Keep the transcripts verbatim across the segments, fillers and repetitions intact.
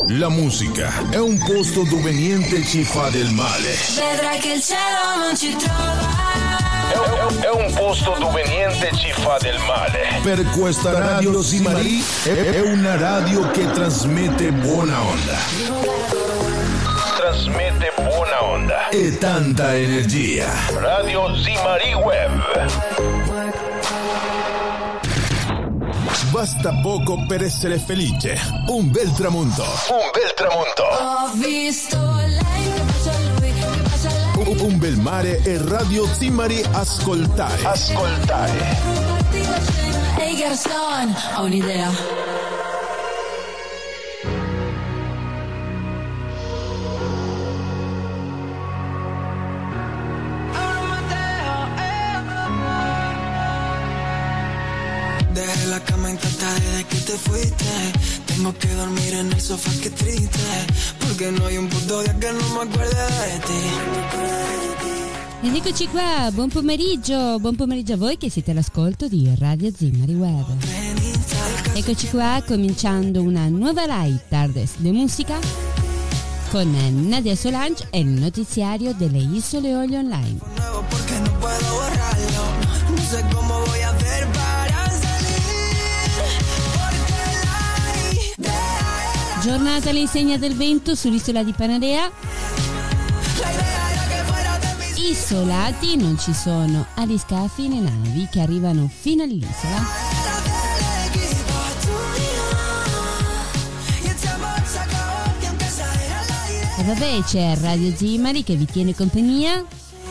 La musica è un posto dove niente ci fa del male. Vedrai che il cielo non ci trova. È un, è un posto dove niente ci fa del male. Per questa radio Zimari è, è una radio che trasmette buona onda. Trasmette buona onda e tanta energia. Radio Zimari Web. Basta poco per essere felice. Un bel tramonto. Un bel tramonto. Ho visto lei che bacia a lui, che bacia a lei. Un, un bel mare e Radio Zimari ascoltare. Ascoltare. Ehi Gaston, ho un'idea. Dejé la cama intacta desde que te fuiste. Tengo que dormir en el sofá, qué triste. Porque no hay un puto día que no me acuerde de ti. Ed eccoci qua, buon pomeriggio, buon pomeriggio a voi che siete all'ascolto di Radio Zimari Web. Eccoci qua, cominciando una nuova live Tardes de Musica con Nadia Solange e il notiziario delle Isole Olie Online. Giornata all'insegna del vento sull'isola di Panarea. Isolati non ci sono aliscafi né navi che arrivano fino all'isola. E vabbè, c'è Radio Zimari che vi tiene compagnia.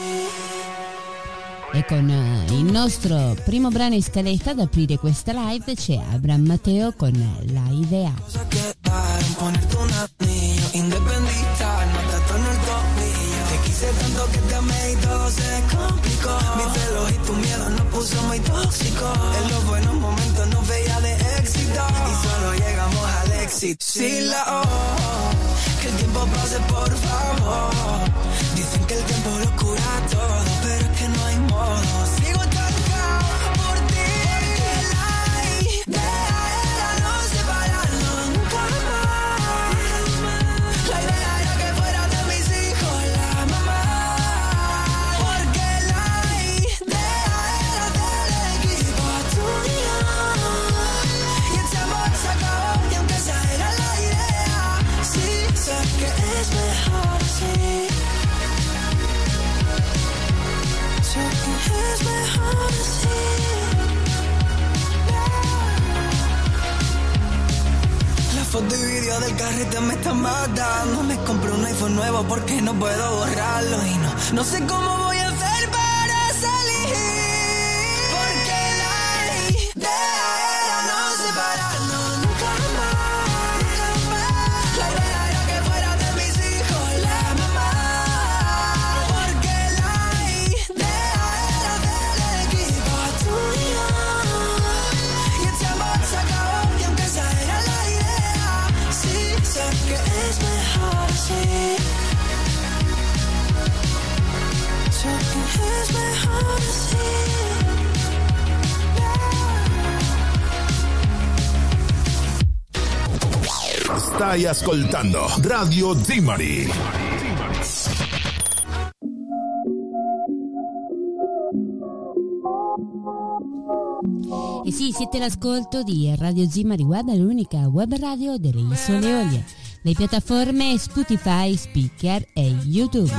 E con uh, il nostro primo brano in scaletta ad aprire questa live c'è Abraham Mateo con La Idea. Ponerte un anillo, independizar, matarte en el tobillo. Te quise tanto que te amé y todo se complicó. Mis celos y tu miedo nos puso muy tóxico. En los buenos momentos nos veía de éxito y solo llegamos al éxito. Si la ojo, que el tiempo pase por favor. Dicen que el tiempo lo cura todo, pero es que no hay modo. Sigo estancado por ti. La idea era no separarnos nunca más. La idea era que fuera de mis hijos la mamá. Porque la idea era del equipo tuyo. Y ese amor se acabó y aunque esa era la idea, sí sé que es mejor así. Sé que es mejor así. La foto y video del carrete me están matando. Me compré un iPhone nuevo porque no puedo borrarlo. Y no, no sé cómo voy a hacer para salir. Porque la idea era no separarnos nunca más, nunca más. La idea era que fuera de mis hijos la mamá. Porque la idea era del equipo tuyo. Y ese amor se acabó y aunque esa era la idea, sí sé que es mejor así. Sé que es mejor así. Stai ascoltando Radio Zimari. E sì, siete all'ascolto di Radio Zimari Web, l'unica web radio delle Isole Olie. Le piattaforme Spotify, Speaker e YouTube.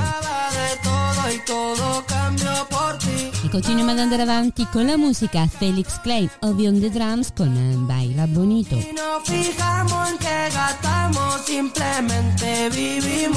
E continuiamo ad andare avanti con la musica. Felix Klein, Ovi on the Drums con Baila Bonito. Y nos fijamos en que gastamos, simplemente vivimos.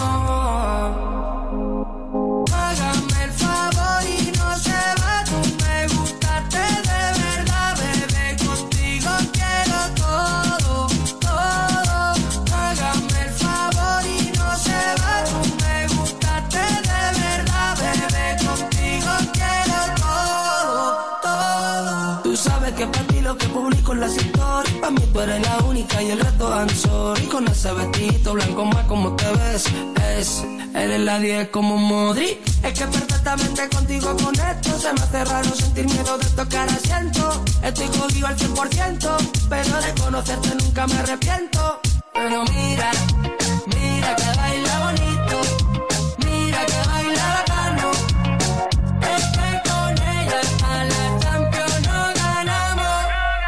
Hágame el favor y no se va, tú me gustaste de verdad, bebé, contigo quiero todo, todo. Hágame el favor y no se va, tú me gustaste de verdad, bebé, contigo quiero todo, todo. Tú sabes que para ti lo que publico en la historia, para mí tú eres la única y el resto I'm sorry. Y con ese vestidito blanco más como te ves, es, eres la diez como Modric. Es que perfectamente contigo conecto, se me hace raro sentir miedo de tocar asiento. Estoy cogido al cien por ciento, pero de conocerte nunca me arrepiento. Pero mira, mira que baila bonito, mira que baila bacano. Es que con ella a la Champions no ganamos.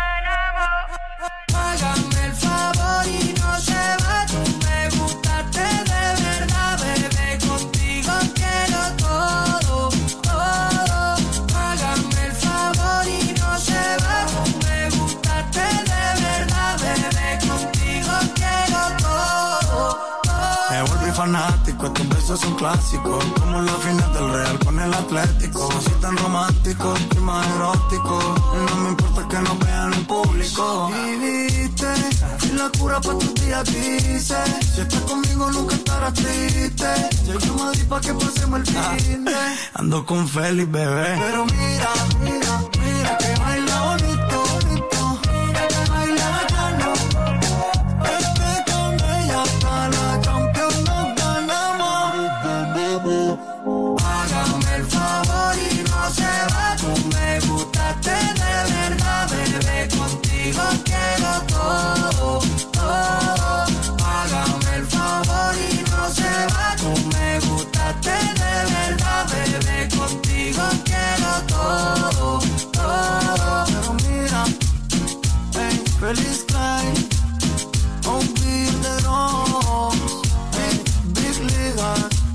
Hágame el favor y no se va, tú me gustaste de verdad, bebé, contigo quiero todo, todo. Hágame el favor y no se va, tú me gustaste de verdad, bebé, contigo quiero todo, todo. Me volví fanático, estos besos son clásicos, como la final del Real con el Atlético. Así tan romántico y más erótico, y no me importa que nos vean en público. Y viste, y la cura pa' tus días dice, si estás conmigo nunca estarás triste. Llego a Madrid pa' que pasemos el fin de. Ando con Félix, bebé. Pero mira, mira, mira que baila bonito, bonito. Mira que baila bacano. Es que con ella hasta la Champions nos ganamos. Hágame el favor y no se va, tú me gustaste de verdad, bebé, contigo quiero todo, todo. Hágame el favor y no se va, tú me gustaste de verdad, bebé, contigo quiero todo, todo. Pero mira, hey, Feliz Klein, on beat the drums, hey, Big Liga.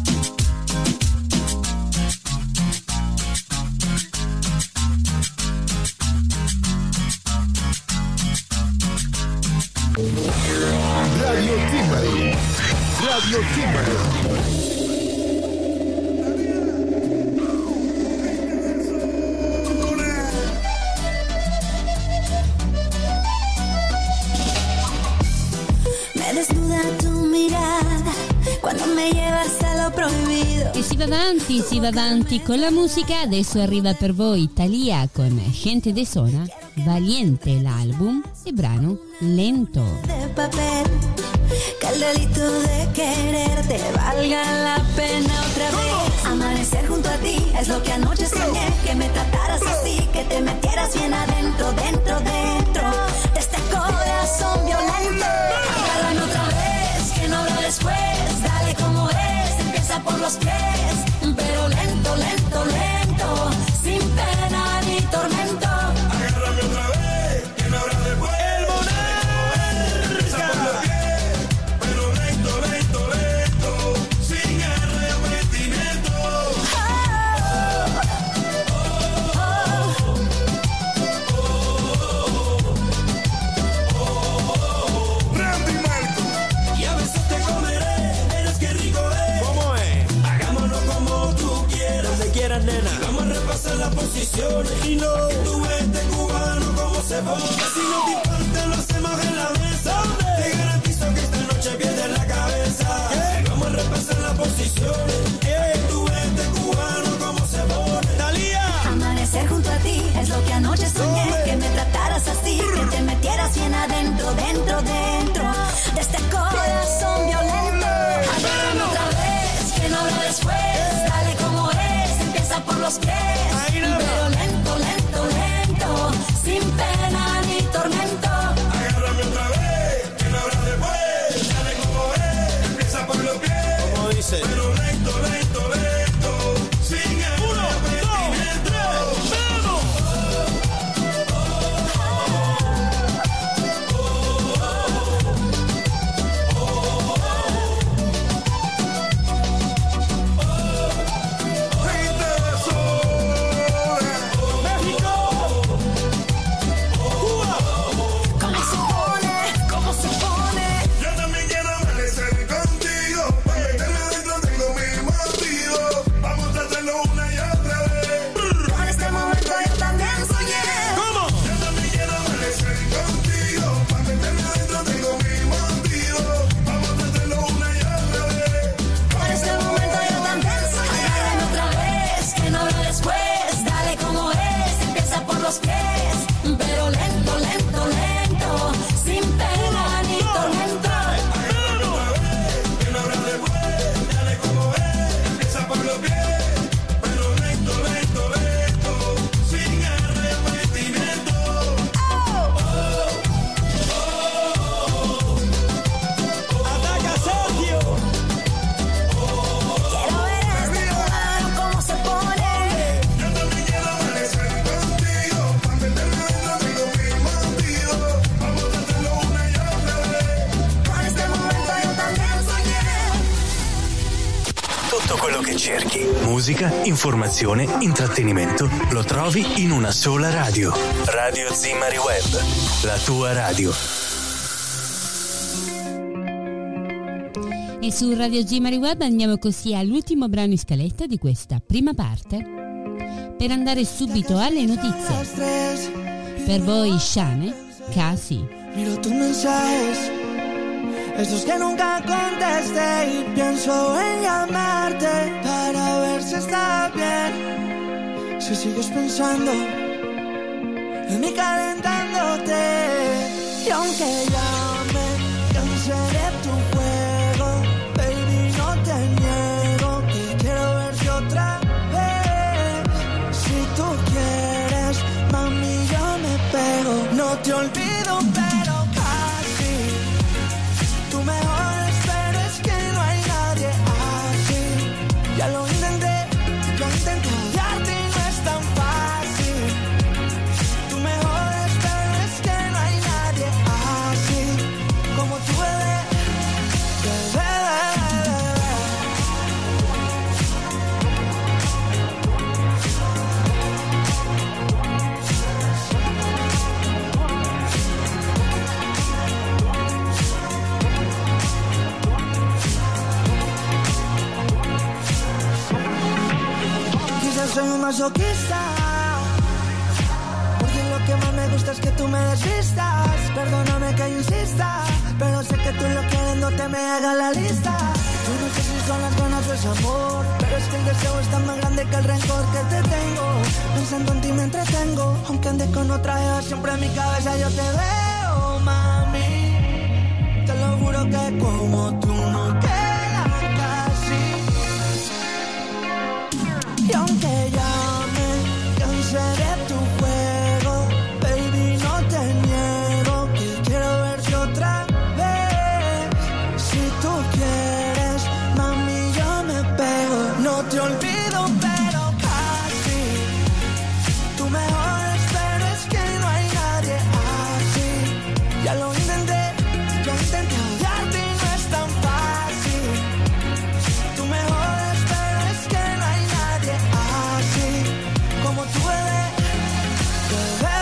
Radio Timari. Radio Timari. Me desnuda tu mirada quando me llevas a lo proibito. E si va avanti, si va avanti con la musica. Adesso arriva per voi Thalía con Gente de Zona, Valiente l'album e brano Lento. De papel, que el delito de quererte valga la pena otra vez. Amanecer junto a ti es lo que anoche soñé, que me trataras así, que te metieras bien adentro, dentro, dentro de este corazón violento. Agárrame otra vez, que no habrá después, dale como es, empieza por los pies, pero lento, lento, lento, sin pena ni tormento. Agárrame otra vez, que no habrá después. El Monarca. Por los pies, pero lento, lento, lento, sin arrepentimiento. Randy Marco. Y a veces te comeré, verás qué rico es. ¿Cómo es? Hagámoslo como tú quieras. Donde quieras, nena. Y vamos a repasar las posiciones. Y no, tú este cubano como se pone. Si no te importa, lo hacemos en la mesa. Te garantizo que esta noche pierdes la cabeza. Y vamos a repasar las posiciones. Eh, tú este cubano como se pone. Thalía. Amanecer junto a ti es lo que anoche soñé, que me trataras así, que te metieras bien adentro, dentro, dentro de este corazón violento. Agárrame otra vez, que no habrá después, dale como es, empieza por los pies, pero lento, lento, lento. cerchi. Musica, informazione, intrattenimento, lo trovi in una sola radio. Radio Zimari Web, la tua radio. E su Radio Zimari Web andiamo così all'ultimo brano in scaletta di questa prima parte, per andare subito alle notizie. Per voi Shane, Casi. Miro tus mensajes, esos que nunca contesté, y pienso en llamarte para ver si estás bien. Si sigues pensando en mí calentándote, y aunque ya me cansé de tu juego, baby, no te niego que quiero verte otra vez. Si tú quieres, mami, yo me pego. No te olvido, pero casi. Tu mejor espero es que no hay nadie así. Ya lo intenté, lo intenté odiarte y no es tan fácil. Tu mejor espero es que no hay nadie así como tú, bebé, bebé, soy un masoquista, porque lo que más me gusta es que tú me desvistas. Perdóname que insista, pero sé que tú lo quieres, no te me haga la lista. Yo no sé si son las ganas o es amor, pero es que el deseo es tan más grande que el rencor que te tengo. Pensando en ti me entretengo, aunque ande con otra eva, siempre en mi cabeza yo te veo, mami. Te lo juro que como tú no queda casi. Y aunque ya me cansé de tu juego, baby, no te niego que quiero verte otra vez. Si tú quieres, mami, yo me pego. No te olvido, pero casi. Tu mejor espero es que no hay nadie así. Ya lo intenté, lo intenté odiarte y no es tan fácil. Tu mejor espero es que no hay nadie así como tú, bebé, bebé,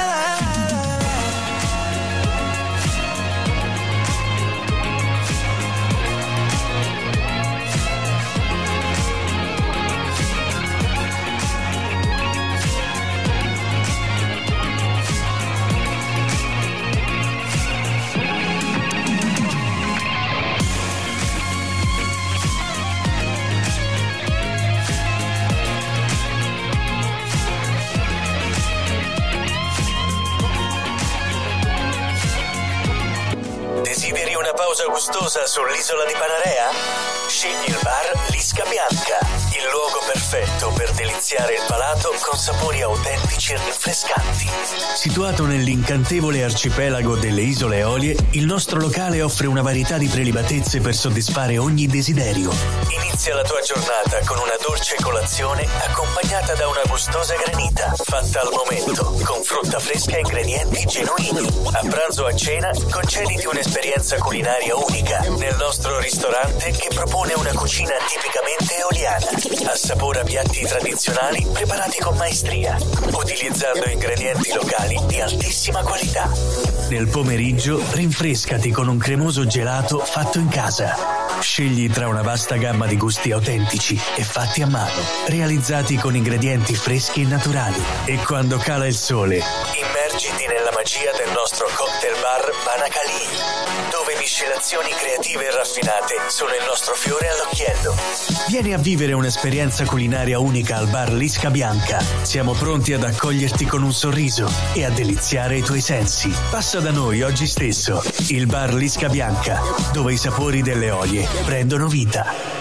Desideri una pausa gustosa sull'isola di Panarea? Scegli il bar Lisca Bianca, il luogo perfetto per deliziare il palato con sapori autentici e rinfrescanti. Situato nell'incantevole arcipelago delle Isole Eolie, il nostro locale offre una varietà di prelibatezze per soddisfare ogni desiderio. Inizia la tua giornata con una dolce colazione accompagnata da una gustosa granita, fatta al momento, con frutta fresca e ingredienti genuini. A pranzo o a cena, concediti un'esperienza culinaria unica nel nostro ristorante che propone una cucina tipicamente eoliana. Assapora piatti tradizionali preparati con maestria, utilizzando ingredienti locali di altissima qualità. Nel pomeriggio, rinfrescati con un cremoso gelato fatto in casa. Scegli tra una vasta gamma di gusti autentici e fatti a mano, realizzati con ingredienti freschi e naturali. E quando cala il sole, immergiti nella magia del nostro cocktail bar Banacali, dove miscelazioni creative e raffinate sono il nostro fiore all'occhiello. Vieni a vivere un'esperienza culinaria unica al bar Lisca Bianca. Siamo pronti ad accoglierti con un sorriso e a deliziare i tuoi sensi. Passa da noi oggi stesso, il bar Lisca Bianca, dove i sapori delle Eolie prendono vita.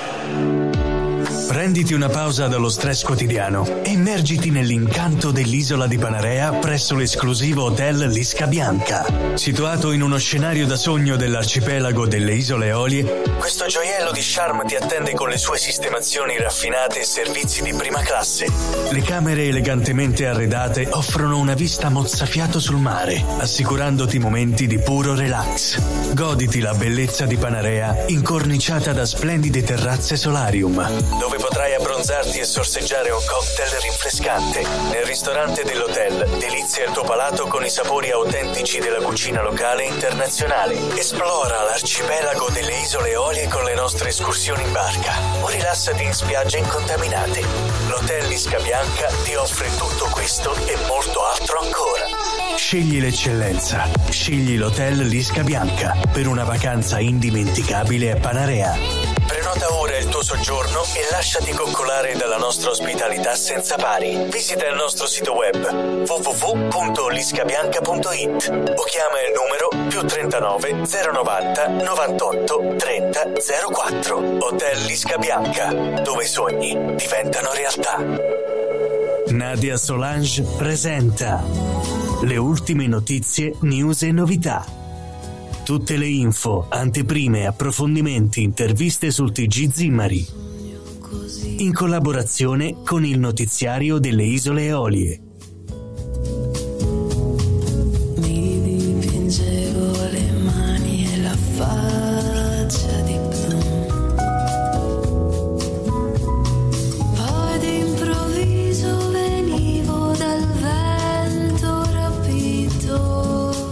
Prenditi una pausa dallo stress quotidiano e immergiti nell'incanto dell'isola di Panarea presso l'esclusivo hotel Lisca Bianca. Situato in uno scenario da sogno dell'arcipelago delle Isole Eolie, questo gioiello di charme ti attende con le sue sistemazioni raffinate e servizi di prima classe. Le camere elegantemente arredate offrono una vista mozzafiato sul mare, assicurandoti momenti di puro relax. Goditi la bellezza di Panarea incorniciata da splendide terrazze solarium, dove potrai abbronzarti e sorseggiare un cocktail rinfrescante. Nel ristorante dell'hotel delizia il tuo palato con i sapori autentici della cucina locale e internazionale. Esplora l'arcipelago delle isole Eolie con le nostre escursioni in barca o rilassati in spiagge incontaminate. L'Hotel Lisca Bianca ti offre tutto questo e molto altro ancora. Scegli l'eccellenza. Scegli l'Hotel Lisca Bianca per una vacanza indimenticabile a Panarea. Prenota ora il tuo soggiorno e lasciati coccolare dalla nostra ospitalità senza pari. Visita il nostro sito web w w w punto liscabianca punto i t o chiama il numero più trentanove zero novanta novantotto trenta zero quattro. Hotel Lisca Bianca, dove i sogni diventano realtà. Nadia Solange presenta le ultime notizie, news e novità. Tutte le info, anteprime, approfondimenti, interviste sul T G Zimmari. In collaborazione con il notiziario delle Isole Eolie. Mi dipingevo le mani e la faccia di blu. Poi d'improvviso venivo dal vento rapito.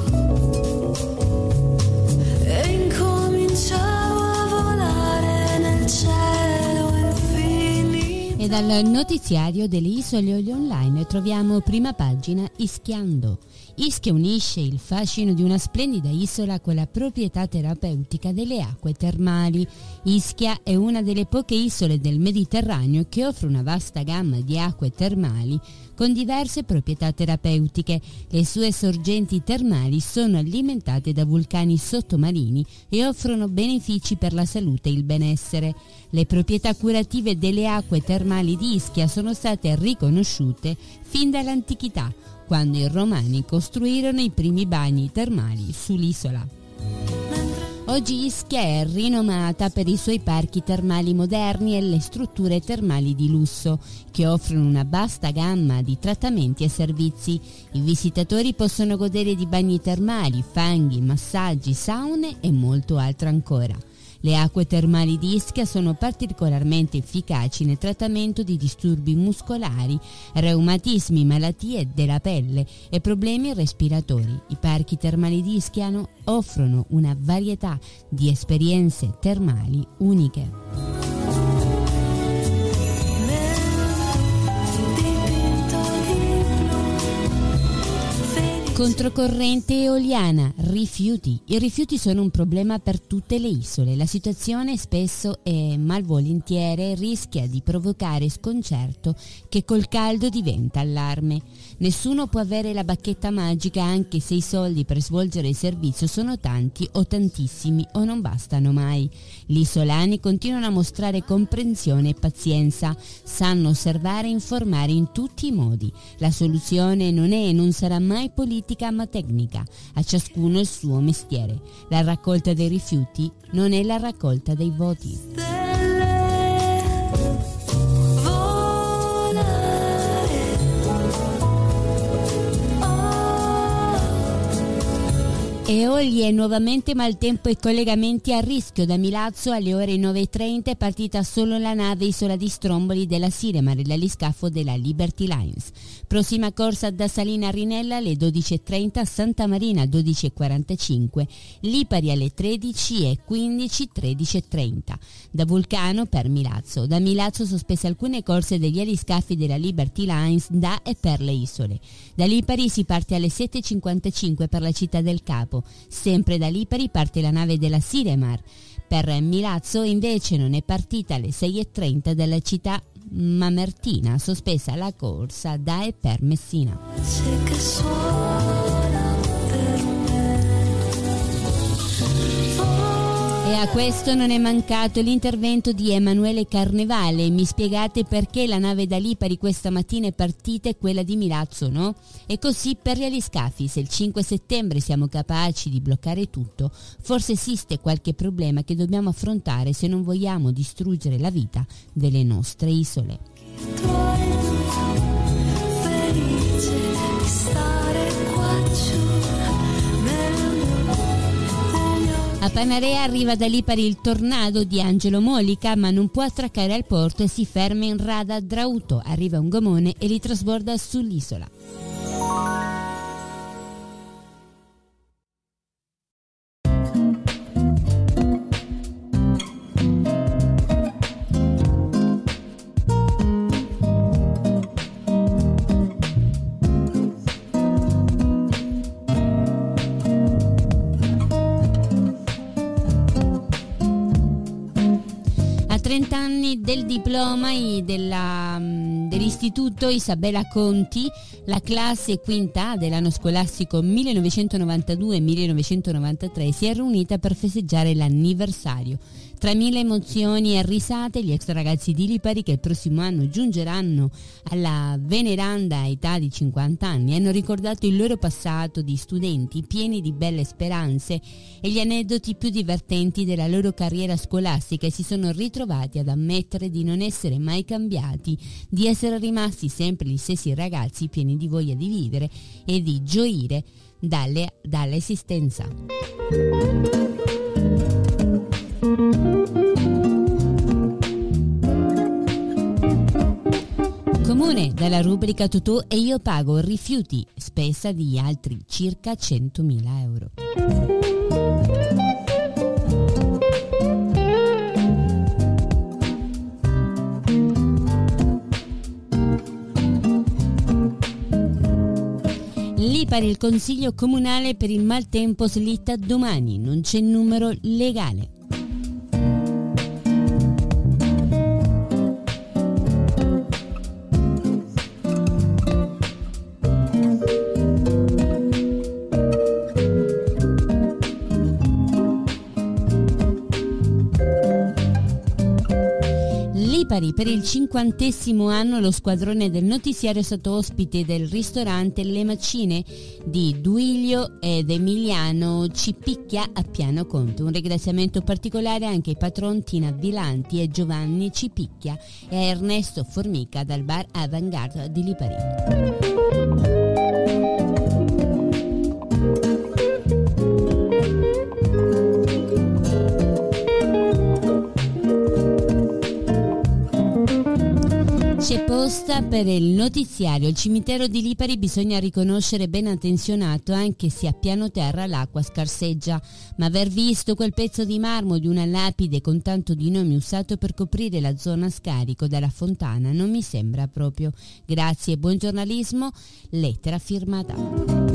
E dal notiziario delle Isole Eolie Online troviamo prima pagina Ischiando. Ischia unisce il fascino di una splendida isola con la proprietà terapeutica delle acque termali. Ischia è una delle poche isole del Mediterraneo che offre una vasta gamma di acque termali con diverse proprietà terapeutiche. Le sue sorgenti termali sono alimentate da vulcani sottomarini e offrono benefici per la salute e il benessere. Le proprietà curative delle acque termali di Ischia sono state riconosciute fin dall'antichità, quando i romani costruirono i primi bagni termali sull'isola. Oggi Ischia è rinomata per i suoi parchi termali moderni e le strutture termali di lusso, che offrono una vasta gamma di trattamenti e servizi. I visitatori possono godere di bagni termali, fanghi, massaggi, saune e molto altro ancora. Le acque termali di Ischia sono particolarmente efficaci nel trattamento di disturbi muscolari, reumatismi, malattie della pelle e problemi respiratori. I parchi termali di Ischia offrono una varietà di esperienze termali uniche. Controcorrente eoliana, rifiuti. I rifiuti sono un problema per tutte le isole. La situazione spesso e malvolentieri rischia di provocare sconcerto che col caldo diventa allarme. Nessuno può avere la bacchetta magica anche se i soldi per svolgere il servizio sono tanti o tantissimi o non bastano mai. Gli isolani continuano a mostrare comprensione e pazienza, sanno osservare e informare in tutti i modi. La soluzione non è e non sarà mai politica ma tecnica, a ciascuno il suo mestiere. La raccolta dei rifiuti non è la raccolta dei voti. Eolie, nuovamente maltempo e collegamenti a rischio. Da Milazzo alle ore nove e trenta è partita solo la nave Isola di Stromboli della Siremar e l'aliscafo della Liberty Lines. Prossima corsa da Salina a Rinella alle dodici e trenta, Santa Marina dodici e quarantacinque, Lipari alle tredici e quindici, tredici e trenta. Da Vulcano per Milazzo. Da Milazzo sospese alcune corse degli aliscafi della Liberty Lines da e per le isole. Da Lipari si parte alle sette e cinquantacinque per la città del Capo. Sempre da Lipari parte la nave della Siremar. Per Milazzo invece non è partita alle sei e trenta dalla città Mamertina, sospesa la corsa da e per Messina. E a questo non è mancato l'intervento di Emanuele Carnevale. Mi spiegate perché la nave da Lipari questa mattina è partita e quella di Milazzo no? E così per gli aliscafi. Se il cinque settembre siamo capaci di bloccare tutto, forse esiste qualche problema che dobbiamo affrontare se non vogliamo distruggere la vita delle nostre isole. Felice di stare qua giù. A A Panarea arriva da Lipari il tornado di Angelo Molica, ma non può attraccare al porto e si ferma in rada a Drauto. Arriva un gomone e li trasborda sull'isola. trenta anni del diploma della, dell'istituto Isabella Conti, la classe quinta dell'anno scolastico millenovecentonovantadue millenovecentonovantatré si è riunita per festeggiare l'anniversario. Tra mille emozioni e risate, gli ex ragazzi di Lipari, che il prossimo anno giungeranno alla veneranda età di cinquanta anni, hanno ricordato il loro passato di studenti pieni di belle speranze e gli aneddoti più divertenti della loro carriera scolastica, e si sono ritrovati ad ammettere di non essere mai cambiati, di essere rimasti sempre gli stessi ragazzi pieni di voglia di vivere e di gioire dalle, dall'esistenza. Comune dalla rubrica Totò e io pago rifiuti, spesa di altri circa centomila euro. Lipari, il consiglio comunale per il maltempo slitta domani, non c'è numero legale. Per il cinquantesimo anno lo squadrone del notiziario è stato ospite del ristorante Le Macine di Duilio ed Emiliano Cipicchia a Piano Conte. Un ringraziamento particolare anche ai patron Tina Vilanti e Giovanni Cipicchia e a Ernesto Formica dal bar Avantgarde di Lipari. C'è posta per il notiziario. Il cimitero di Lipari bisogna riconoscere ben attenzionato, anche se a piano terra l'acqua scarseggia, ma aver visto quel pezzo di marmo di una lapide con tanto di nomi usato per coprire la zona scarico della fontana non mi sembra proprio. Grazie e buon giornalismo. Lettera firmata.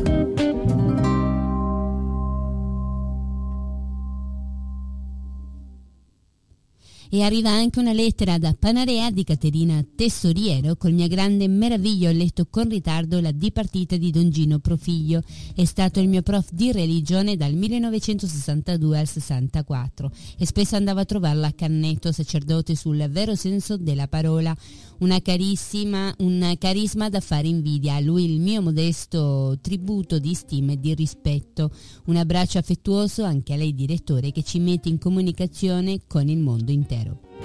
E arriva anche una lettera da Panarea di Caterina Tessoriero. Col mio grande meraviglio ho letto con ritardo la dipartita di Don Gino Profiglio. È stato il mio prof di religione dal millenovecentosessantadue al sessantaquattro e spesso andavo a trovarla a Cannetto, sacerdote sul vero senso della parola. Una carissima, un carisma da fare invidia. A lui il mio modesto tributo di stima e di rispetto. Un abbraccio affettuoso anche a lei, direttore, che ci mette in comunicazione con il mondo intero.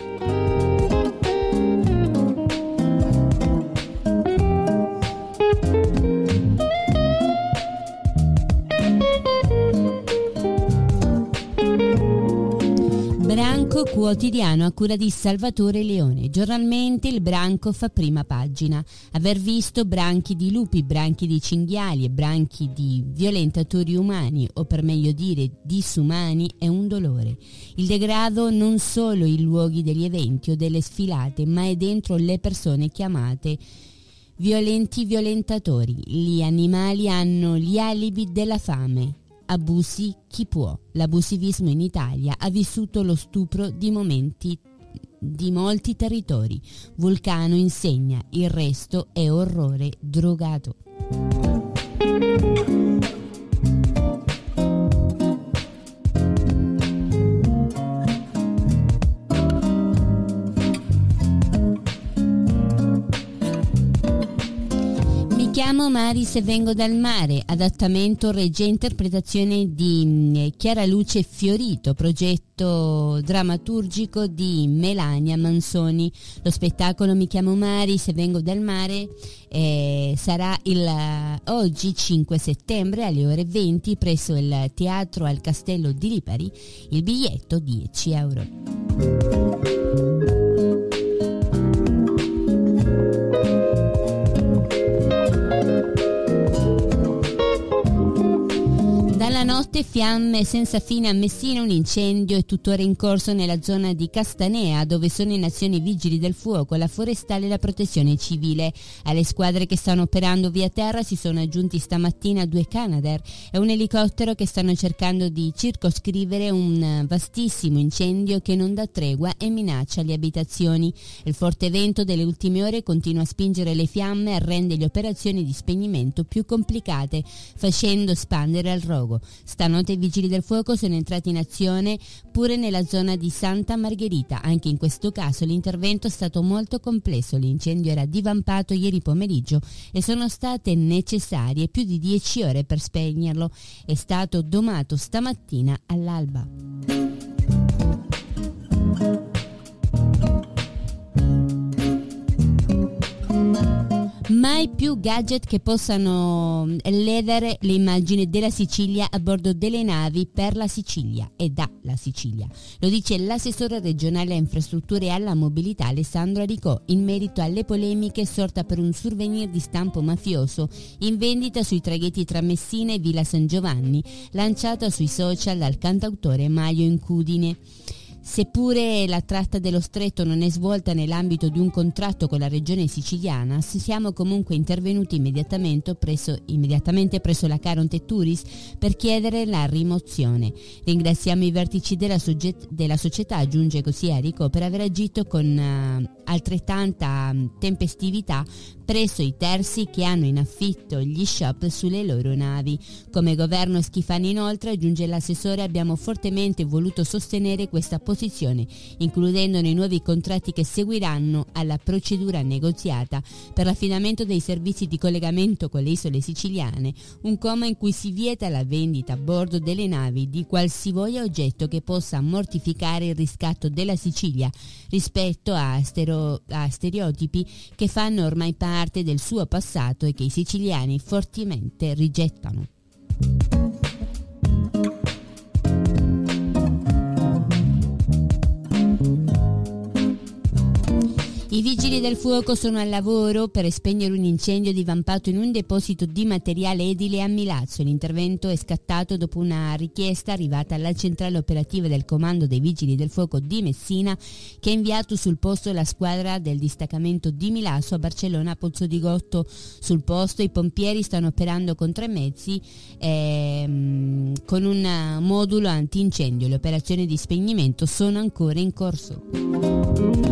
Branco quotidiano a cura di Salvatore Leone. Giornalmente il branco fa prima pagina. Aver visto branchi di lupi, branchi di cinghiali e branchi di violentatori umani, o per meglio dire disumani, è un dolore. Il degrado non solo i luoghi degli eventi o delle sfilate, ma è dentro le persone chiamate violenti violentatori. Gli animali hanno gli alibi della fame. Abusi chi può. L'abusivismo in Italia ha vissuto lo stupro di momenti di molti territori. Vulcano insegna, il resto è orrore drogato. Mi chiamo chiamo Mari se vengo dal mare, adattamento, regia interpretazione di Chiara Luce Fiorito, progetto drammaturgico di Melania Manzoni. Lo spettacolo Mi chiamo Mari se vengo dal mare eh, sarà il uh, oggi cinque settembre alle ore venti presso il Teatro al Castello di Lipari. Il biglietto dieci euro. Dalla notte fiamme senza fine a Messina, un incendio è tuttora in corso nella zona di Castanea, dove sono in azione i vigili del fuoco, la forestale e la protezione civile. Alle squadre che stanno operando via terra si sono aggiunti stamattina due Canadair e un elicottero che stanno cercando di circoscrivere un vastissimo incendio che non dà tregua e minaccia le abitazioni. Il forte vento delle ultime ore continua a spingere le fiamme e rende le operazioni di spegnimento più complicate, facendo spandere al rogo. Stanotte i vigili del fuoco sono entrati in azione pure nella zona di Santa Margherita. Anche in questo caso l'intervento è stato molto complesso. L'incendio era divampato ieri pomeriggio e sono state necessarie più di dieci ore per spegnerlo. È stato domato stamattina all'alba. Mai più gadget che possano ledere le immagini della Sicilia a bordo delle navi per la Sicilia e da la Sicilia. Lo dice l'assessore regionale a infrastrutture e alla mobilità Alessandro Aricò in merito alle polemiche sorta per un souvenir di stampo mafioso in vendita sui traghetti tra Messina e Villa San Giovanni, lanciata sui social dal cantautore Maio Incudine. Seppure la tratta dello stretto non è svolta nell'ambito di un contratto con la regione siciliana, siamo comunque intervenuti immediatamente presso, immediatamente presso la Caronte Touris per chiedere la rimozione. Ringraziamo i vertici della, sogget- della società, aggiunge così Arico, per aver agito con uh, altrettanta tempestività presso i terzi che hanno in affitto gli shop sulle loro navi. Come governo Schifani inoltre, aggiunge l'assessore, abbiamo fortemente voluto sostenere questa posizione, includendo nei nuovi contratti che seguiranno alla procedura negoziata per l'affidamento dei servizi di collegamento con le isole siciliane, un comma in cui si vieta la vendita a bordo delle navi di qualsivoglia oggetto che possa mortificare il riscatto della Sicilia rispetto a, stereo- a stereotipi che fanno ormai parte del suo passato e che i siciliani fortemente rigettano. I vigili del fuoco sono al lavoro per spegnere un incendio divampato in un deposito di materiale edile a Milazzo. L'intervento è scattato dopo una richiesta arrivata alla centrale operativa del comando dei vigili del fuoco di Messina, che ha inviato sul posto la squadra del distaccamento di Milazzo a Barcellona Pozzo di Gotto. Sul posto i pompieri stanno operando con tre mezzi ehm, con un modulo antincendio. Le operazioni di spegnimento sono ancora in corso.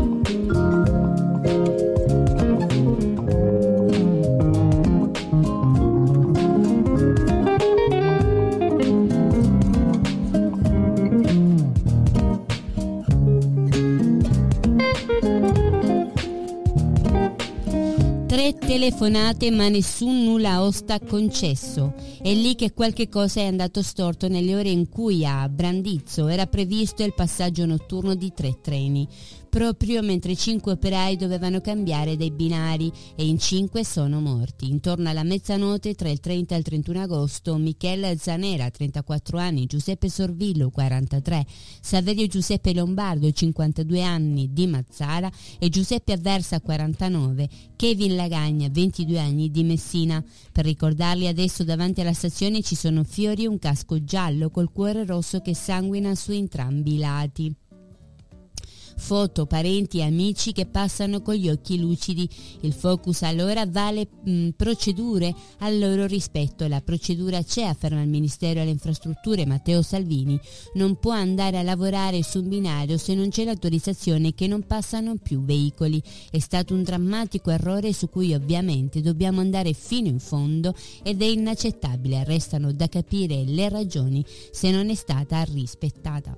Tre telefonate ma nessun nulla osta concesso. È lì che qualche cosa è andato storto nelle ore in cui a Brandizzo era previsto il passaggio notturno di tre treni, proprio mentre cinque operai dovevano cambiare dei binari e in cinque sono morti. Intorno alla mezzanotte tra il trenta e il trentuno agosto Michele Zanera, trentaquattro anni, Giuseppe Sorvillo, quarantatré, Saverio Giuseppe Lombardo, cinquantadue anni, di Mazzara e Giuseppe Avversa, quarantanove, Kevin Lagagna, ventidue anni, di Messina. Per ricordarli adesso davanti alla stazione ci sono fiori e un casco giallo col cuore rosso che sanguina su entrambi i lati. Foto, parenti e amici che passano con gli occhi lucidi. Il focus allora vale mh, procedure al loro rispetto. La procedura c'è, afferma il Ministero delle Infrastrutture Matteo Salvini. Non può andare a lavorare su un binario se non c'è l'autorizzazione che non passano più veicoli. È stato un drammatico errore su cui ovviamente dobbiamo andare fino in fondo ed è inaccettabile. Restano da capire le ragioni se non è stata rispettata.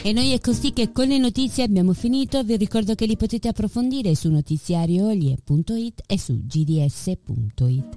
E noi è così che con le notizie abbiamo finito. Vi ricordo che li potete approfondire su notiziariolie punto it e su g d s punto it.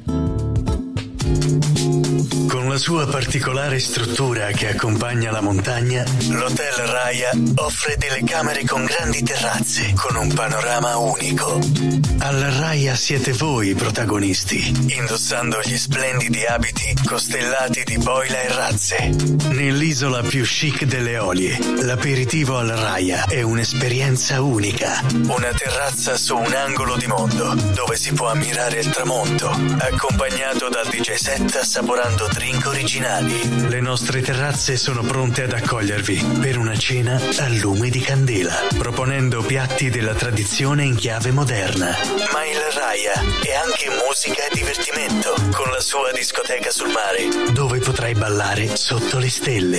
Con la sua particolare struttura che accompagna la montagna, l'Hotel Raya offre delle camere con grandi terrazze, con un panorama unico. Al Raya siete voi i protagonisti, indossando gli splendidi abiti costellati di boila e razze. Nell'isola più chic delle Eolie, l'aperitivo al Raya è un'esperienza unica. Una terrazza su un angolo di mondo, dove si può ammirare il tramonto, accompagnato dal D J set assaporando drink originali. Le nostre terrazze sono pronte ad accogliervi per una cena a lume di candela, proponendo piatti della tradizione in chiave moderna. Ma il Raya è anche musica e divertimento, con la sua discoteca sul mare, dove potrai ballare sotto le stelle.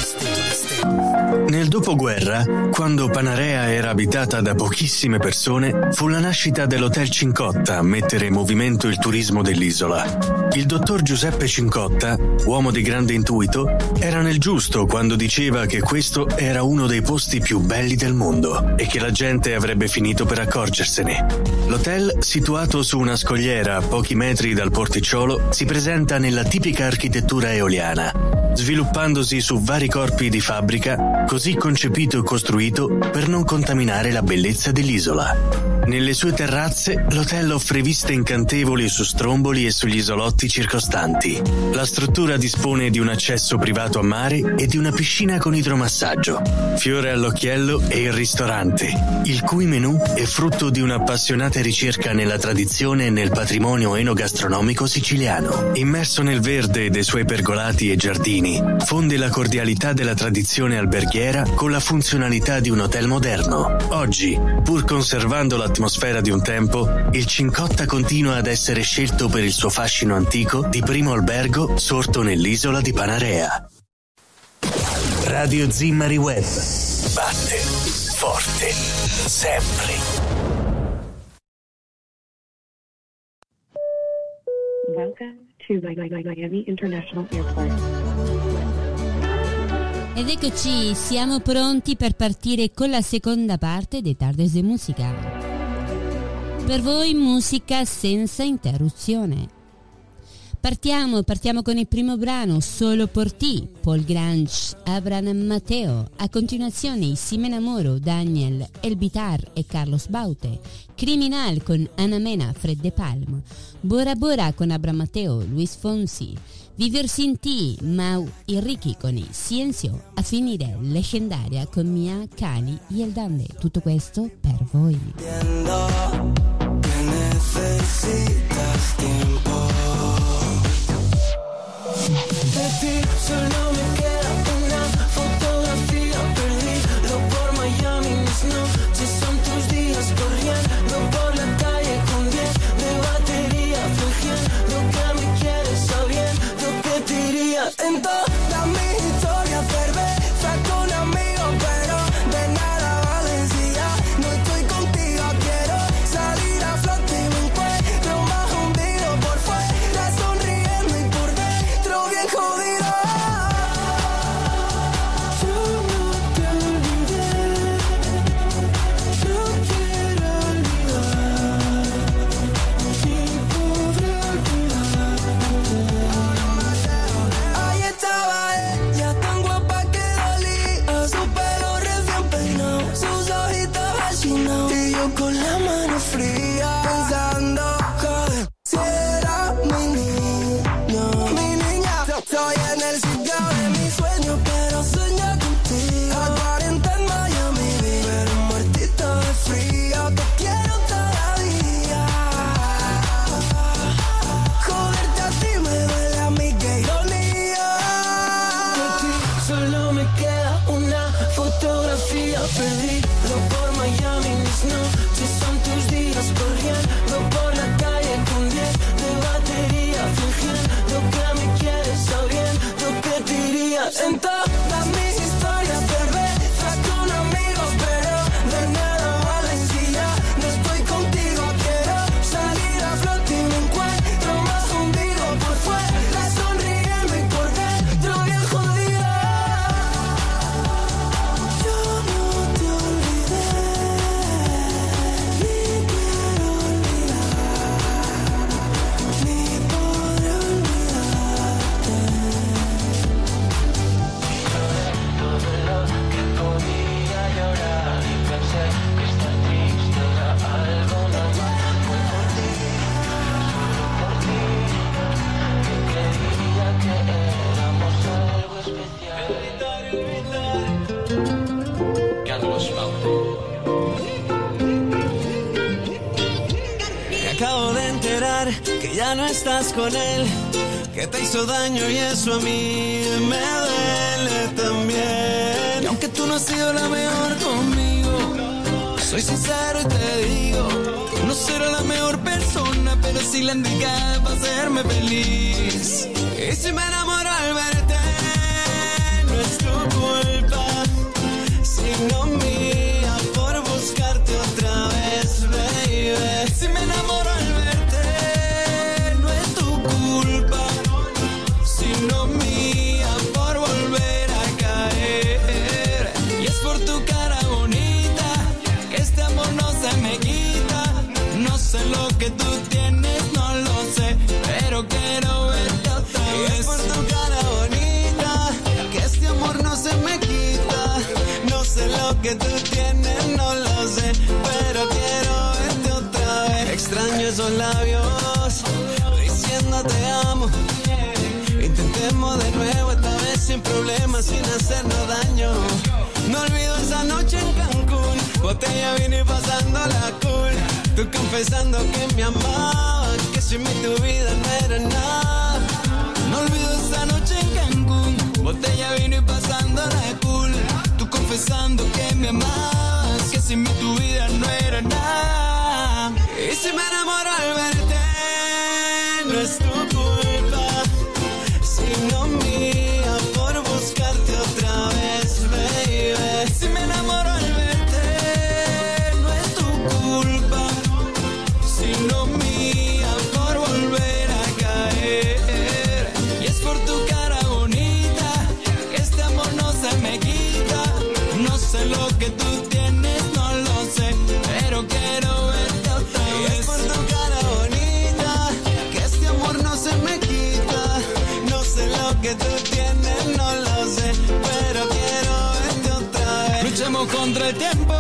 Nel dopoguerra, quando Panarea era abitata da pochissime persone, fu la nascita dell'Hotel Cincotta a mettere in movimento il turismo dell'isola. Il dottor Giuseppe Cincotta, uomo di grande intuito, era nel giusto quando diceva che questo era uno dei posti più belli del mondo e che la gente avrebbe finito per accorgersene. L'hotel, situato su una scogliera a pochi metri dal porticciolo, si presenta nella tipica architettura eoliana, sviluppandosi su vari corpi di fabbrica, così concepito e costruito per non contaminare la bellezza dell'isola. Nelle sue terrazze, l'hotel offre viste incantevoli su Stromboli e sugli isolotti circostanti. La struttura dispone di un accesso privato a mare e di una piscina con idromassaggio. Fiore all'occhiello è il ristorante, il cui menù è frutto di un'appassionata ricerca nella tradizione e nel patrimonio enogastronomico siciliano. Immerso nel verde dei suoi pergolati e giardini, fonde la cordialità della tradizione alberghiera con la funzionalità di un hotel moderno. Oggi, pur conservando l'atmosfera di un tempo, il Cincotta continua ad essere scelto per il suo fascino antico di primo albergo sorto nell'isola di Panarea. Radio Zimmari Web batte forte sempre. Welcome to Miami International Airport. Ed eccoci, siamo pronti per partire con la seconda parte dei Tardes de Musica. Per voi musica senza interruzione. Partiamo, partiamo con il primo brano, Solo por ti, Paul Grange, Abraham Mateo. A continuazione I Si Me Enamoro, Daniel Elbitar e Carlos Baute. Criminal con Ana Mena, Fred De Palma. Bora Bora con Abraham Mateo, Luis Fonsi. Vivir sin ti, Mau y Ricky con il Ciencio. A finire Leggendaria con Mia Cali y El Dande. Tutto questo per voi. Necesitas tiempo. De ti solo me queda una fotografía, perdido por Miami, mis noches son tus días corriendo por la calle con diez de batería, fingiendo que me quieres sabiendo que te irías en toda mi historia, cerveza con amigos, pero de nada Valencia, no estoy contigo, quiero salir a flote y me encuentro más hundido por fuera, sonriendo y por dentro bien jodido. Yo no te olvidé, no quiero olvidar, ni podré olvidar. Ahí estaba ella, tan guapa que dolía, su pelo recién peinado, sus ojitos achinados, y yo con la mano fría, pensando, joder, si era mi niña, mi niña. Estoy en el sitio de mis sueños, pero sueño contigo. A cuarenta en Miami, pero muertito de frío, te quiero todavía. Joderte a ti me duele, a mí que ironía. De ti solo me queda una fotografía, perdido por Miami, mis noches son tus días corriendo por la calle con diez de batería, fingiendo que me quieres sabiendo que te irías en todas mis historias, cerveza con amigos, pero de nada Valencia, no estoy contigo, quiero salir a flote y me encuentro más hundido por fuera, sonriendo y por dentro bien jodido. ya no estás con él, que te hizo daño y eso a mí me duele también. Y aunque tú no has sido la mejor conmigo, soy sincero y te digo, no seré la mejor persona, pero sí la indicada para hacerme feliz. Y si me enamoro al verte, no es tu culpa, sino mía por buscarte otra vez, baby. Si me enamoro al verte, no es tu culpa, sino mía por volver a caer. Y es por tu cara bonita que este amor no se me quita. No sé lo que tú tienes, no lo sé, pero quiero verte otra vez. Y es por tu cara bonita que este amor no se me quita. No sé lo que tú tienes, no lo sé, pero quiero verte otra vez. Extraño esos labios diciendo te amo. Intentemos de nuevo esta vez sin problemas, sin hacernos daño. No olvido esa noche en Cancún, botella vino y pasándola cool. Tú confesando que me amabas, que sin mí tu vida no era nada. No olvido esa noche en Cancún, botella vino y pasándola cool. Tú confesando que me amabas, que sin mí tu vida no era nada. Y si me enamoro al verte, no es tu culpa, sino mía por buscarte otra vez, baby. Si me enamoro al verte, no es tu culpa, sino mía por volver a caer. Y es por tu cara bonita que este amor no se me quita. No sé lo que tú tienes, no lo sé, pero quiero verte otra vez. Y es por tu cara bonita que este amor no se me quita. No sé lo que tú tienes, no lo sé, pero quiero verte otra vez. Luchemos contra el tiempo,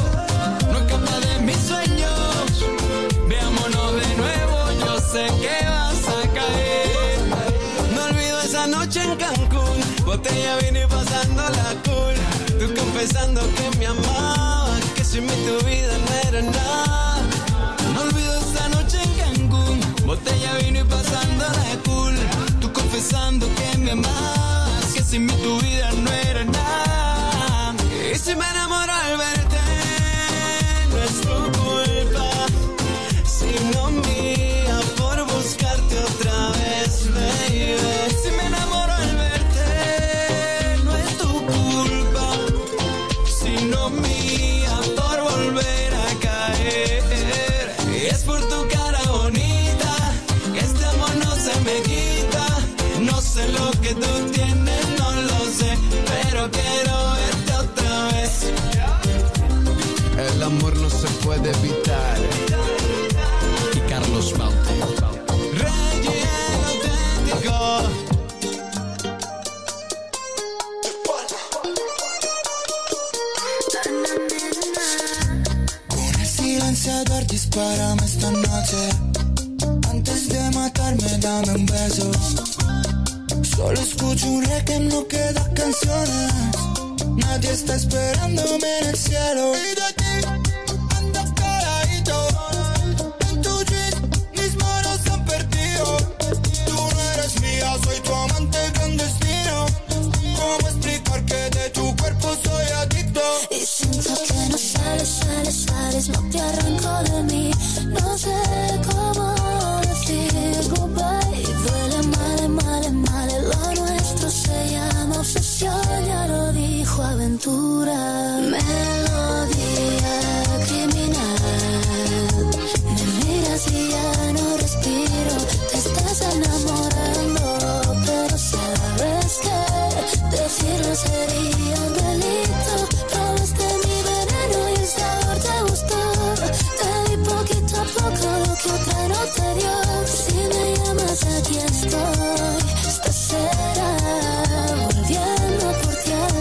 no escapa de mis sueños. Veámonos de nuevo, yo sé que vas a caer. No olvido esa noche en Cancún, botella vino y pasándola cool. Tú confesando que me amabas, que sin mí tu vida no era nada. No olvido esa noche en Cancún, botella vino y pasándola cool. Tú confesando que me amabas, que sin mí tu vida no era nada. Y si me enamoro al verte, no es tu culpa, sino mía por buscarte otra vez, baby. Si me enamoro al verte, no es tu culpa, sino mía por volver a caer. Y es por tu cara bonita que este amor no se me quita. No sé lo que tú tienes, no lo sé, pero quiero verte otra vez. El amor no se puede evitar. Y Carlos Baute, Reggie el auténtico. Con el silenciador dispárame esta noche. Antes de matarme dame un beso. Solo escucho un rey que no queda canciones. Nadie está esperándome en el cielo. Y de ti ando caladito. En tu jeep mis manos se han perdido. Tú no eres mía, soy tu amante clandestino. ¿Cómo explicar que de tu cuerpo soy adicto? Y siento que no sales, sales, sales, no te arranco de mí. No sé cómo decir goodbye. Y duele mal, mal, mal. Lo nuestro se llama obsesión, ya lo dijo Aventura. Melodía criminal. Me miras y ya no respiro. Te estás enamorando, pero sabes que decirlo sería un delito. Probaste mi veneno y el sabor te gustó. Te di poquito a poco lo que otra no te dio. Si me llamas aquí estoy. Esta será volviendo por ti a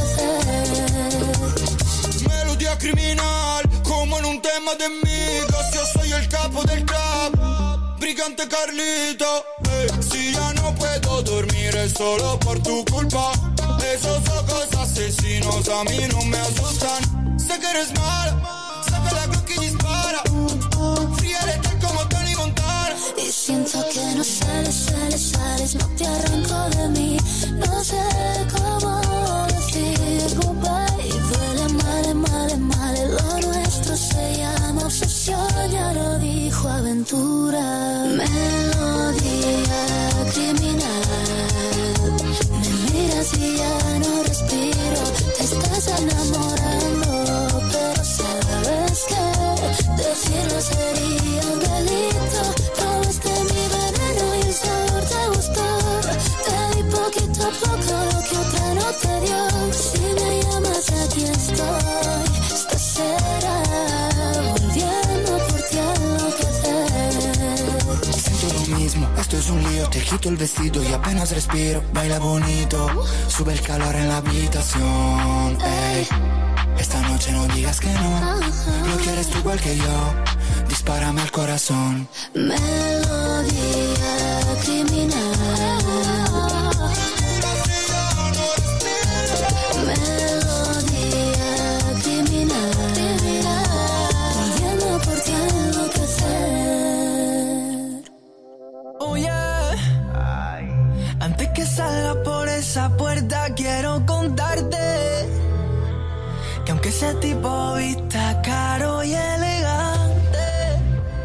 enloquecer. Melodía criminal, como en un tema de amigos. Yo soy el capo del trap, brigante Carlito. Hey, si ya no puedo dormir es solo por tu culpa. Esos ojos asesinos a mí no me asustan. Sé que eres mala, saca la Glock y dispara. Fría letal como Tony Montana. Y siento que no sales, sales, sales, no te arranco de mí. No sé cómo decir goodbye. Duele mal, mal, mal. Lo nuestro se llama obsesión, ya lo dijo Aventura. Melodía criminal. Me miras y ya no respiro. Te estás enamorando, pero sabes que decirlo sería un delito. Probaste mi veneno y el sabor te gustó. Te di poquito a poco lo que otra no te dio. Si me llamas aquí estoy. Esto será volviendo por ti a enloquecer. Siento lo mismo, esto es un lío. Te quito el vestido y apenas respiro. Baila bonito, sube el calor en la habitación. Ey. Esta noche no digas que no. Lo quieres tú igual que yo. Dispárame al corazón. Melodía criminal. Melodía criminal. Volviendo por ti a enloquecer. Oh yeah. Antes que salga por esa puerta quiero contarte que aunque ese tipo vista caro y elegante,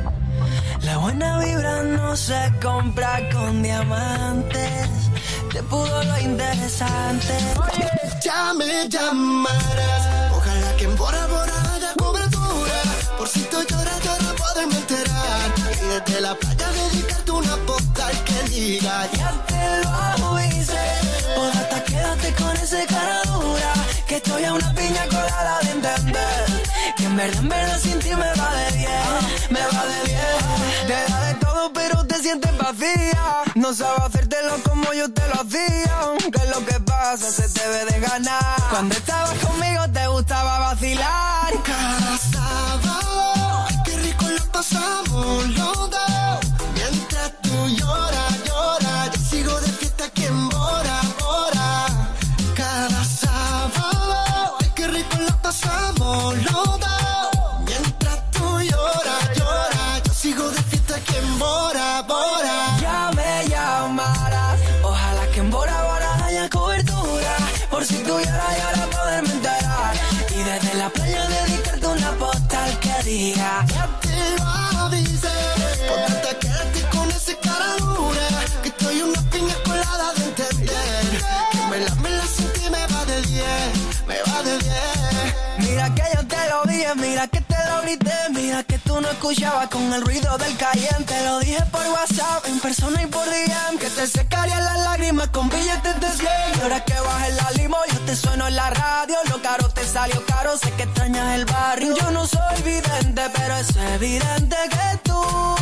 la buena vibra no se compra con diamantes. Te pudo lo interesante. Oye, ya me llamarás. Ojalá que en Bora Bora haya cobertura. Por si tú lloras, llora, poderme enterar. Y desde la playa dedicarte una postal que diga: ya te lo avisé. Pues hasta quédate con ese cara dura. Que estoy a una piña colada de entender que en verdad, en verdad sin ti me va de diez. Me va de diez. Te da de todo pero te sientes vacía. No sabes hacértelo como yo te lo hacía. Que es lo que pasa, se te ve de ganar. Cuando estabas conmigo te gustaba vacilar. Cada sábado, ay qué rico lo pasamos los dos. Mientras tú lloras, lloras, yo sigo de fiesta aquí en Bora Bora. Cada sábado, ay qué rico lo pasamos los dos. Mientras tú lloras, lloras, yo sigo de fiesta aquí en Bora Bora. Ya me llamarás. Ojalá que en Bora Bora haya cobertura. Por si tú lloras, lloras, poderme enterar. Y desde la playa dedicarte una postal que diga: ya te lo avisé. Por hasta quedarte con ese cara dura. Que estoy una piña colada de entender. Que me la, me la sentí, me va de diez. Me va de diez. Mira que yo te lo dije, mira que te lo grité. Mira que tú no escuchabas con el ruido del caliente. Lo dije por WhatsApp, en persona y por D M. Que te secarían las lágrimas con billetes de cien. Y ahora que bajes la limo, yo te sueno en la radio. Lo caro te salió caro, sé que extrañas el barrio. Yo no soy vidente, pero es evidente que tú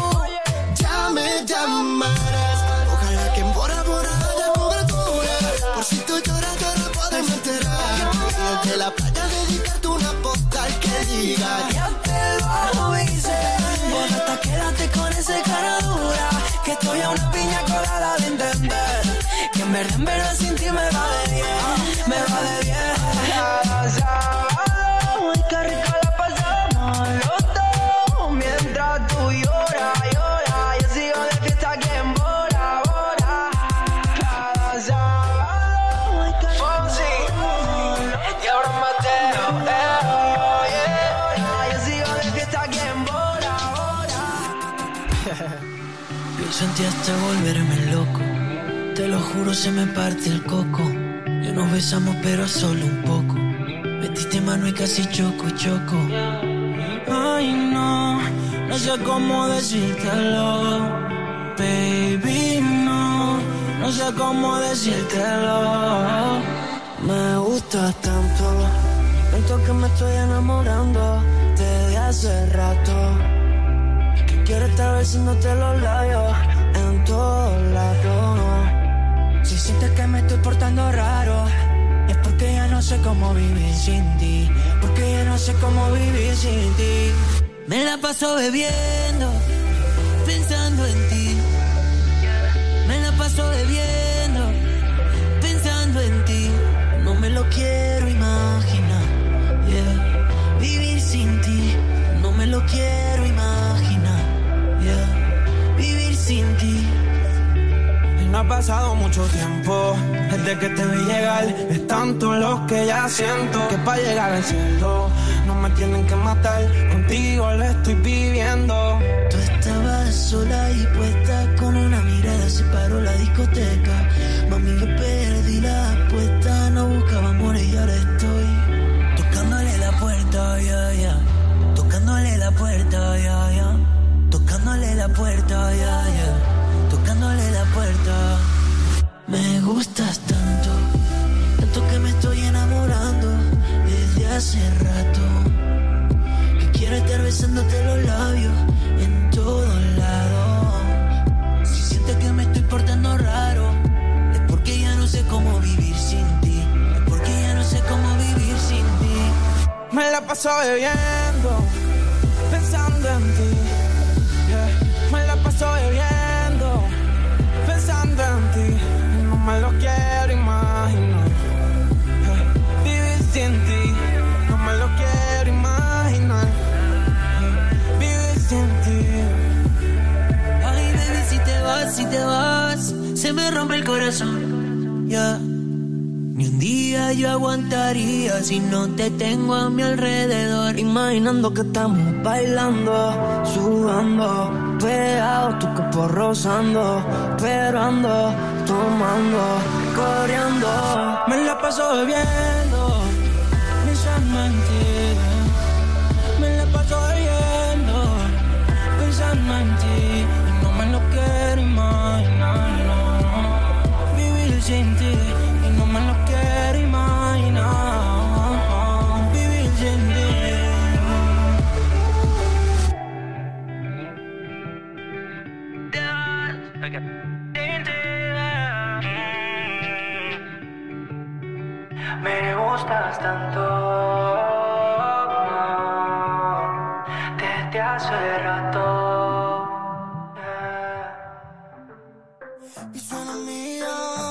ya me llamarás. Ojalá que en Bora Bora haya cobertura. Por si tú lloras, lloras, poderme enterar. Y desde la playa dedicarte una postal que diga: ya te lo avisé. Vos hasta quédate con ese cara dura. Que estoy a una piña colada de entender que en verdad, en verdad sin ti me va de diez. Me va de diez. Cada sábado, ay qué rico la pasamos los dos. Mientras tú lloras, lloras, yo sigo de fiesta aquí en Bora Bora. Cada sábado, ay qué rico la pasamos. Y ahora Mateo, eh, yeah. Yo sigo de fiesta aquí en Bora Bora. Pienso en ti hasta volverme loco. Te lo juro, se me parte el coco. Ya nos besamos pero solo un poco. Metiste mano y casi choco, choco. Ay no, no sé cómo decírtelo. Baby, no, no sé cómo decírtelo. Me gustas tanto, tanto que me estoy enamorando desde hace rato. Que quiero estar besándote los labios en todos lados. Si sientes que me estoy portando raro, es porque ya no sé cómo vivir sin ti. Porque ya no sé cómo vivir sin ti. Me la paso bebiendo, pensando en ti. Me la paso bebiendo, pensando en ti. No me lo quiero imaginar, yeah. Vivir sin ti, no me lo quiero imaginar, yeah. Vivir sin mucho tiempo. Desde que te vi llegar, es tanto lo que ya siento, que para llegar al cielo no me tienen que matar, contigo lo estoy viviendo. Tú estabas sola y puesta, con una mirada se paró la discoteca. Mami, yo perdí la apuesta, no buscaba amor y ahora estoy tocándole la puerta, ya, yeah, ya yeah. Tocándole la puerta, ya, yeah, ya yeah. Tocándole la puerta, ya, yeah, ya yeah. Tocándole la puerta. Me gustas tanto, tanto que me estoy enamorando desde hace rato, que quiero estar besándote los labios en todos lados. Si sientes que me estoy portando raro, es porque ya no sé cómo vivir sin ti, es porque ya no sé cómo vivir sin ti. Me la paso bebiendo, pensando en ti, yeah. Me la paso bebiendo, pensando en ti. No me lo quiero imaginar, yeah. Vivir sin ti, no me lo quiero imaginar, yeah. Vivir sin ti. Ay, baby, si te vas, si te vas, se me rompe el corazón, ya yeah. Ni un día yo aguantaría si no te tengo a mi alrededor. Imaginando que estamos bailando, sudando, pegados, tu cuerpo rozando, esperando, tomando, coreando. Me la paso bebiendo, pensando en ti. Me la paso bebiendo, pensando en ti. Y no me lo quiero imaginar, no. Vivir sin ti. No me lo quiero imaginar, vivir sin ti. Me gustas tanto desde hace rato. Y suena mía.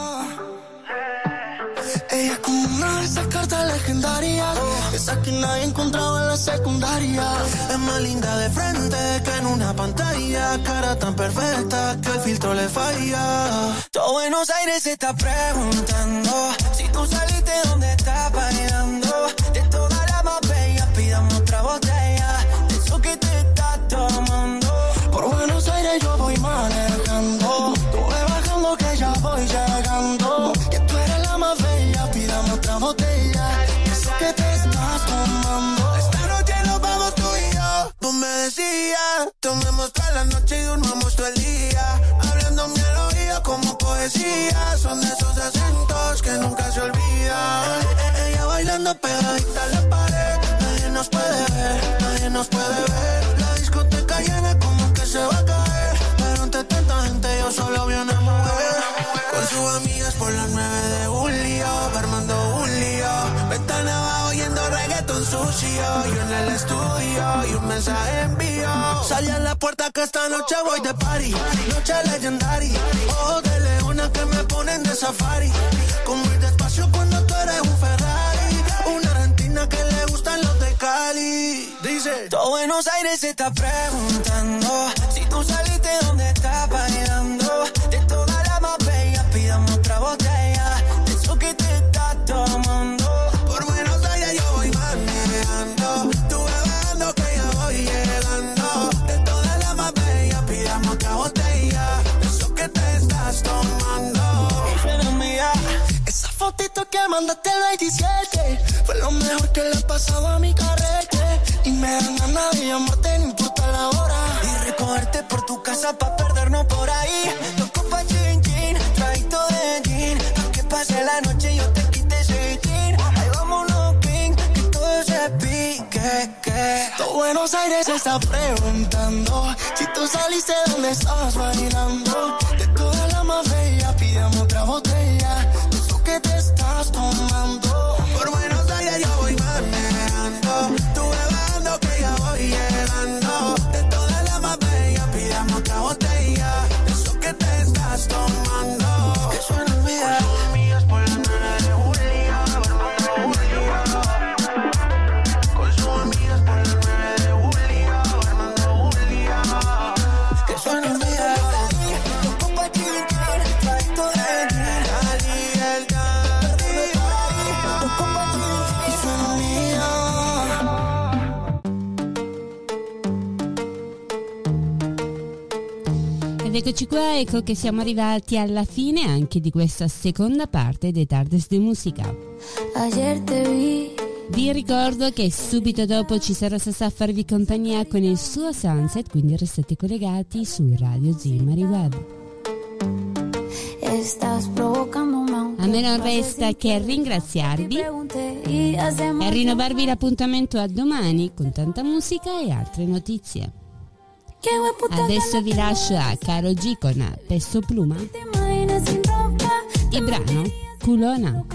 Ella es como una de esas cartas legendarias, esas que nadie encontraba en la secundaria. Es más linda de frente que en una pantalla, cara tan perfecta que el filtro le falla. Todo Buenos Aires se está preguntando si tú saliste, ¿dónde estás bailando? De todas las más bellas pidamos otra botella de eso que te estás tomando. Por Buenos Aires yo voy manejando, tú ve bajando que ya voy llegando. Que tú eres la más bella, pidamos otra botella de eso que te estás tomando. Esta noche nos vamos tú y yo. Tú me decías, tomemos toda la noche y durmamos todo el día, hablando mi al oído como poesía. Son de esos acentos que nunca se olvidan. Eh, eh, ella bailando pegadita a la pared, nadie nos puede ver, nadie nos puede ver. La discoteca llena como que se va a caer, pero ante tanta gente yo solo vi una mujer con sus amigas por las nueve de julio, armando un lío. Ventana abajo oyendo reggaeton sucio, yo en el estudio y un mensaje envío. Salí a la puerta que esta noche voy de party, noche legendaria. Ojos de leona que me ponen de safari, con muy despacio cuando tú eres un Ferrari. Una argentina que le gustan los de Cali. Dice, todo Buenos Aires se está preguntando si tú saliste, ¿dónde estás bailando? De todas las más bellas pidamos otra botella de eso que te estás tomando. Por Buenos Aires yo voy manejando, tú bebando que ya voy llegando. De todas las más bellas pidamos otra botella de eso que te estás tomando. Pero mía, esa fotito que mandaste el veintisiete fue lo mejor que le ha pasado a mi carrete. Y me dan ganas de llamarte, no importa la hora, y recogerte por tu casa pa' perdernos por ahí. Dos copas chin chin, traguito de gin, pa' que pase la noche y yo te quite ese jean. Ahí vámonos king, que todo se pique, que todo Buenos Aires se está preguntando si tú saliste, ¿dónde estabas bailando? De todas las más bellas pidamos otra botella de eso que te estás tomando. Por Buenos Aires yo voy manejando, tú bebando que ya voy llegando. De todas las más bellas pidamos otra botella de eso que te estás tomando. Que suena mía, mías por la nueve de julio, armando Julio. Con sus amigas por la nueve de julio, armando Julio. Que suena mía, dos copas chin chin, traguito de gin. Ed eccoci qua, ecco che siamo arrivati alla fine anche di questa seconda parte dei Tardes de Música. Vi ricordo che subito dopo ci sarà Sasà a farvi compagnia con il suo Sunset, quindi restate collegati su Radio Zimari Web. A me non resta che ringraziarvi e rinnovarvi l'appuntamento a domani con tanta musica e altre notizie. Adesso vi lascio a Karol G con Peso Pluma, il brano Culona.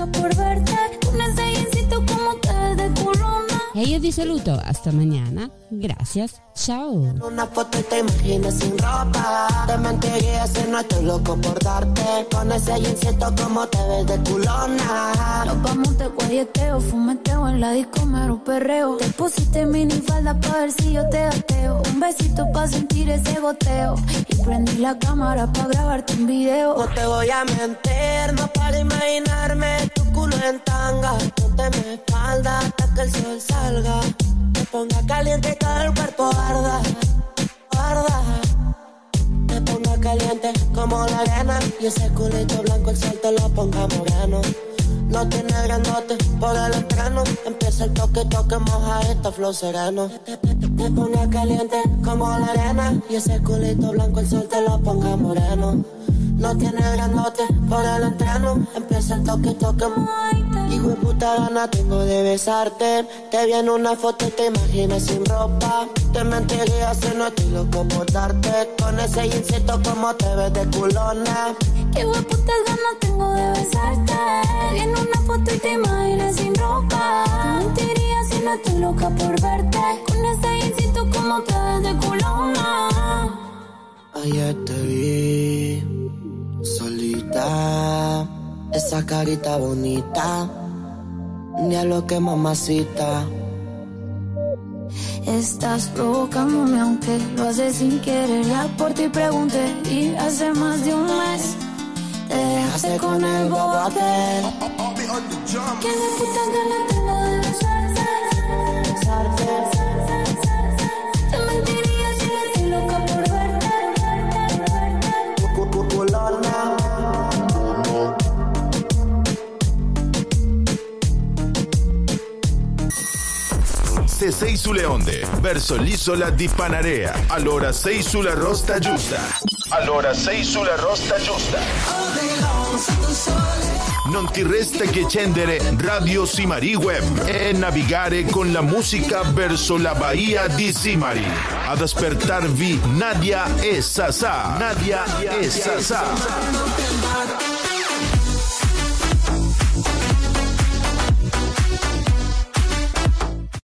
E io vi saluto hasta mañana. Gracias. Chao. Una foto y te imaginas sin ropa. Te mentiría si no estoy loco por darte. Con ese jeansito como te ves de culona. Nos vamos de guayeteo, fumeteo en la disco, mero perreo. Te pusiste minifalda pa' ver si yo te ateo. Un besito pa' sentir ese goteo. Y prendí la cámara pa' grabarte un video. No te voy a mentir, no para imaginarme tu culo en tanga. Ponte mi espalda hasta que el sol salga. Me ponga caliente y todo el cuerpo arda, arda. Me ponga caliente como la arena. Y ese culito blanco el sol te lo ponga moreno. No tiene grandote por el entreno. Empieza el toque, toque, moja esta flow sereno. Me ponga caliente como la arena. Y ese culito blanco el sol te lo ponga moreno. No tiene grandote por el entreno. Empieza el toque, toque. Hijo de puta gana tengo de besarte. Te vi en una foto y te imaginas sin ropa. Te mentiría si no estoy loco por darte. Con ese jeansito como te ves de culona. Qué hijo de puta gana tengo de besarte. Te vi en una foto y te imaginas sin ropa. Te mentiría si no estoy loca por verte. Con ese jeansito como te ves de culona. Ayer te vi solita, esa carita bonita, ni a lo que mamacita. Estás provocándome aunque lo haces sin querer. Ya por ti pregunté y hace más de un mes te dejaste con el bobo aquel. Que de puta gana tengo de besarte, besarte. Te mentiría si no estoy loca por verte. Se sei sulle onde, verso l'isola di Panarea. Allora sei sulla rosta giusta. Allora sei sulla rosta giusta. Non ti resta che accendere Radio Zimari Web e navigare con la musica verso la Bahia di Zimari. Ad aspettarvi Nadia e Sasà. Nadia e Sasà.